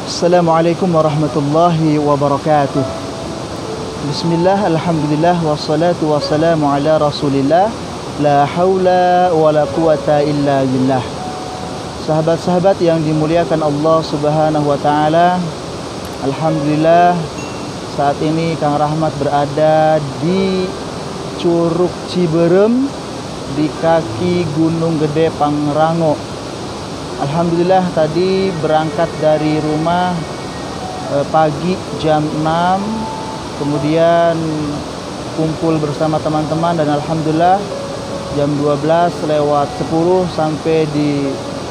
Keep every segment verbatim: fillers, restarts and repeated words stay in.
Assalamualaikum warahmatullahi wabarakatuh. Bismillah, alhamdulillah, wassalatu wassalamu ala rasulillah. La haula wa la quwata illa billah. Sahabat-sahabat yang dimuliakan Allah subhanahu wa ta'ala, alhamdulillah saat ini Kang Rahmat berada di Curug Ciberem, di kaki Gunung Gede Pangrango. Alhamdulillah tadi berangkat dari rumah eh, pagi jam enam, kemudian kumpul bersama teman-teman, dan alhamdulillah jam dua belas lewat sepuluh sampai di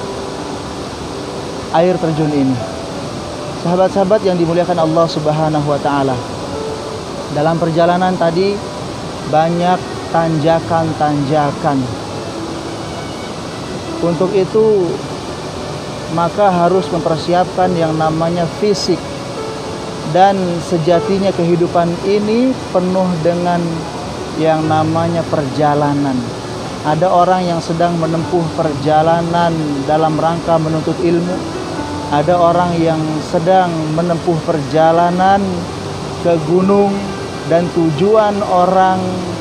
air terjun ini. Sahabat-sahabat yang dimuliakan Allah subhanahu wa ta'ala, dalam perjalanan tadi banyak tanjakan-tanjakan. Untuk itu maka harus mempersiapkan yang namanya fisik. Dan sejatinya kehidupan ini penuh dengan yang namanya perjalanan. Ada orang yang sedang menempuh perjalanan dalam rangka menuntut ilmu. Ada orang yang sedang menempuh perjalanan ke gunung, dan tujuan orang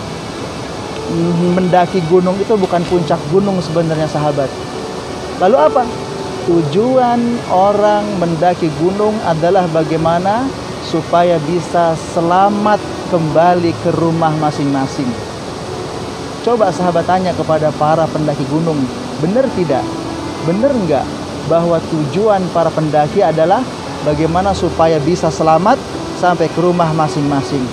mendaki gunung itu bukan puncak gunung sebenarnya, sahabat. Lalu apa? Tujuan orang mendaki gunung adalah bagaimana supaya bisa selamat kembali ke rumah masing-masing. Coba sahabat tanya kepada para pendaki gunung, benar tidak? Benar enggak bahwa tujuan para pendaki adalah bagaimana supaya bisa selamat sampai ke rumah masing-masing?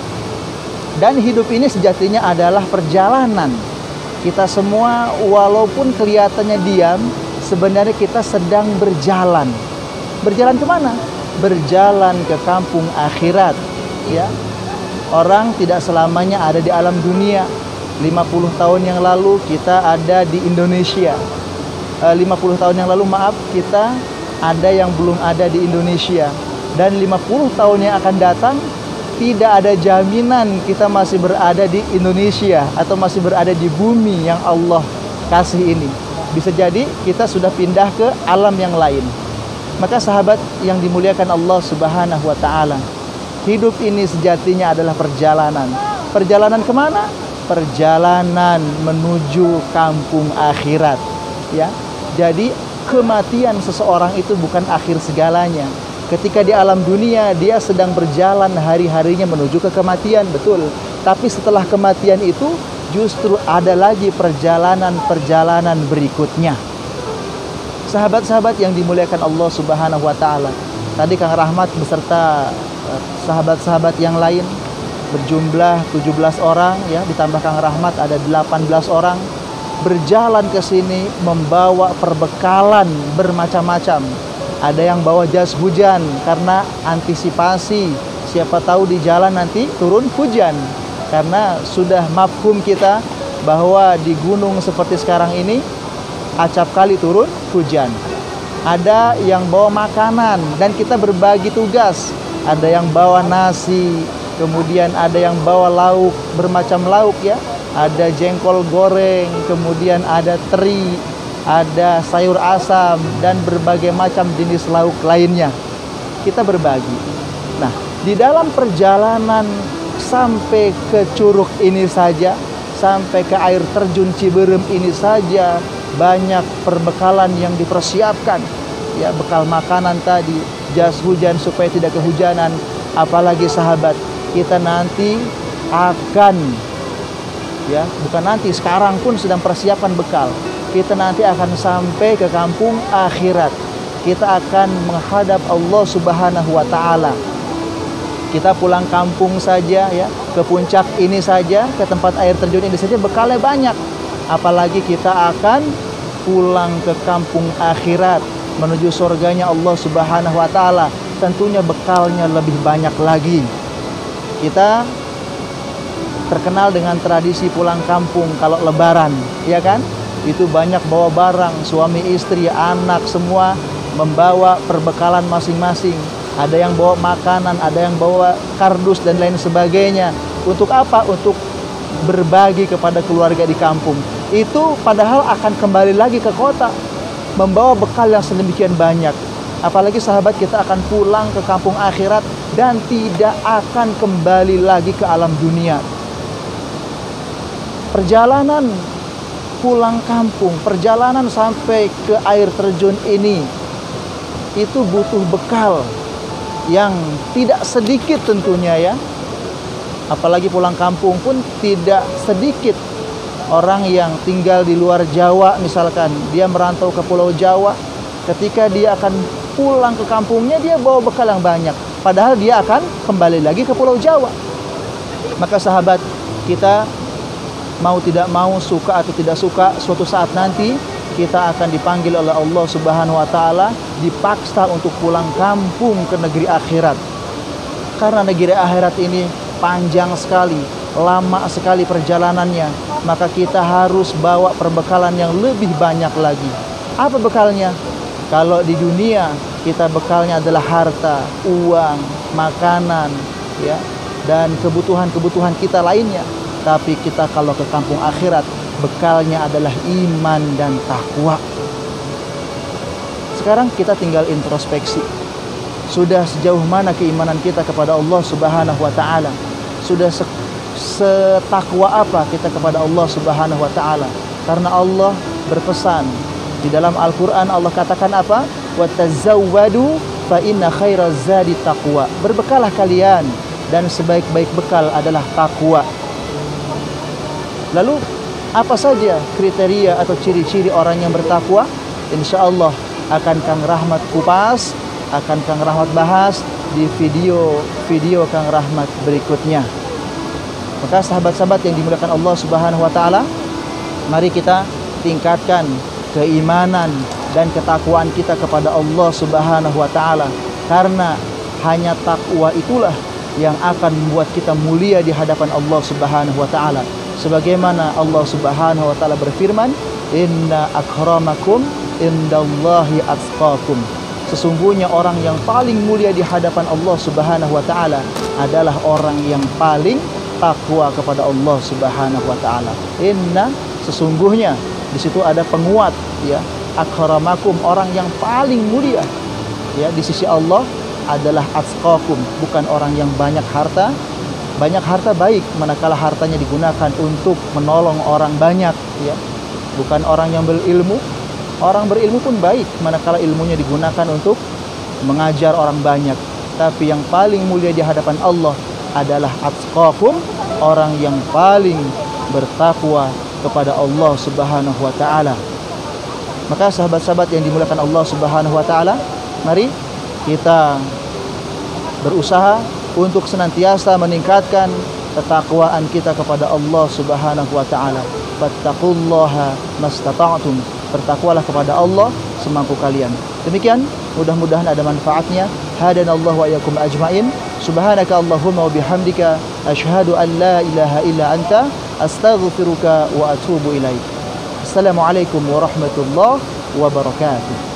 Dan hidup ini sejatinya adalah perjalanan. Kita semua walaupun kelihatannya diam, sebenarnya kita sedang berjalan. Berjalan kemana? Berjalan ke kampung akhirat, ya. Orang tidak selamanya ada di alam dunia. lima puluh tahun yang lalu kita ada di Indonesia. E, lima puluh tahun yang lalu, maaf, kita ada yang belum ada di Indonesia. Dan lima puluh tahun yang akan datang tidak ada jaminan kita masih berada di Indonesia atau masih berada di bumi yang Allah kasih ini. Bisa jadi kita sudah pindah ke alam yang lain. Maka sahabat yang dimuliakan Allah subhanahu wa ta'ala, hidup ini sejatinya adalah perjalanan. Perjalanan kemana? Perjalanan menuju kampung akhirat, ya. Jadi kematian seseorang itu bukan akhir segalanya. Ketika di alam dunia dia sedang berjalan hari-harinya menuju ke kematian, betul. Tapi setelah kematian itu justru ada lagi perjalanan-perjalanan berikutnya. Sahabat-sahabat yang dimuliakan Allah subhanahu wa ta'ala, tadi Kang Rahmat beserta sahabat-sahabat yang lain berjumlah tujuh belas orang, ya, ditambah Kang Rahmat ada delapan belas orang, berjalan ke sini membawa perbekalan bermacam-macam. Ada yang bawa jas hujan karena antisipasi, siapa tahu di jalan nanti turun hujan. Karena sudah mafhum kita bahwa di gunung seperti sekarang ini acap kali turun hujan. Ada yang bawa makanan dan kita berbagi tugas. Ada yang bawa nasi, kemudian ada yang bawa lauk, bermacam lauk, ya. Ada jengkol goreng, kemudian ada teri, ada sayur asam, dan berbagai macam jenis lauk lainnya. Kita berbagi. Nah, di dalam perjalanan sampai ke curug ini saja, sampai ke air terjun Ciberem ini saja, banyak perbekalan yang dipersiapkan. Ya, bekal makanan tadi, jas hujan supaya tidak kehujanan. Apalagi sahabat, kita nanti akan, ya, bukan nanti, sekarang pun sedang persiapan bekal. Kita nanti akan sampai ke kampung akhirat. Kita akan menghadap Allah subhanahu wa ta'ala. Kita pulang kampung saja, ya, ke puncak ini saja, ke tempat air terjun ini saja bekalnya banyak. Apalagi kita akan pulang ke kampung akhirat menuju surganya Allah subhanahu wa ta'ala. Tentunya bekalnya lebih banyak lagi. Kita terkenal dengan tradisi pulang kampung kalau lebaran, ya kan? Itu banyak bawa barang, suami istri, anak, semua membawa perbekalan masing-masing. Ada yang bawa makanan, ada yang bawa kardus dan lain sebagainya. Untuk apa? Untuk berbagi kepada keluarga di kampung. Itu padahal akan kembali lagi ke kota, membawa bekal yang sedemikian banyak. Apalagi sahabat, kita akan pulang ke kampung akhirat dan tidak akan kembali lagi ke alam dunia. Perjalanan pulang kampung, perjalanan sampai ke air terjun ini, itu butuh bekal yang tidak sedikit tentunya ya. Apalagi pulang kampung pun tidak sedikit. Orang yang tinggal di luar Jawa misalkan, dia merantau ke Pulau Jawa, ketika dia akan pulang ke kampungnya, dia bawa bekal yang banyak, padahal dia akan kembali lagi ke Pulau Jawa. Maka sahabat, kita mau tidak mau, suka atau tidak suka, suatu saat nanti kita akan dipanggil oleh Allah Subhanahu wa taala, dipaksa untuk pulang kampung ke negeri akhirat. Karena negeri akhirat ini panjang sekali, lama sekali perjalanannya, maka kita harus bawa perbekalan yang lebih banyak lagi. Apa bekalnya? Kalau di dunia kita bekalnya adalah harta, uang, makanan, ya, dan kebutuhan-kebutuhan kita lainnya. Tapi kita kalau ke kampung akhirat, bekalnya adalah iman dan takwa. Sekarang kita tinggal introspeksi. Sudah sejauh mana keimanan kita kepada Allah Subhanahu wa taala? Sudah se setakwa apa kita kepada Allah Subhanahu wa taala? Karena Allah berpesan di dalam Al-Qur'an, Allah katakan apa? Wa tazawwadu fa inna khairaz zadi taqwa. Berbekalah kalian, dan sebaik-baik bekal adalah takwa. Lalu apa saja kriteria atau ciri-ciri orang yang bertakwa? Insya Allah akan Kang Rahmat kupas, akan Kang Rahmat bahas di video-video Kang Rahmat berikutnya. Maka sahabat-sahabat yang dimuliakan Allah Subhanahu wa taala, mari kita tingkatkan keimanan dan ketakwaan kita kepada Allah Subhanahu wa taala, karena hanya takwa itulah yang akan membuat kita mulia di hadapan Allah Subhanahu wa taala. Sebagaimana Allah Subhanahu wa taala berfirman, "Inna akramakum indallahi atqakum." Sesungguhnya orang yang paling mulia di hadapan Allah Subhanahu wa taala adalah orang yang paling takwa kepada Allah Subhanahu wa taala. Inna, sesungguhnya, di situ ada penguat ya. Akramakum, orang yang paling mulia ya di sisi Allah adalah atqakum, bukan orang yang banyak harta. Banyak harta baik manakala hartanya digunakan untuk menolong orang banyak ya. Bukan orang yang berilmu. Orang berilmu pun baik manakala ilmunya digunakan untuk mengajar orang banyak. Tapi yang paling mulia di hadapan Allah adalah atqakum, orang yang paling bertakwa kepada Allah Subhanahu wa taala. Maka sahabat-sahabat yang dimuliakan Allah Subhanahu wa taala, mari kita berusaha untuk senantiasa meningkatkan ketakwaan kita kepada Allah Subhanahu wa taala. Fattaqullaha mastata'tum. Bertakwalah kepada Allah semampu kalian. Demikian, mudah-mudahan ada manfaatnya. Hadanallahu wa iyyakum ajmain. Subhanaka Allahumma wa bihamdika asyhadu an la ilaha illa anta astaghfiruka wa atubu ilaik. Assalamualaikum warahmatullahi wabarakatuh.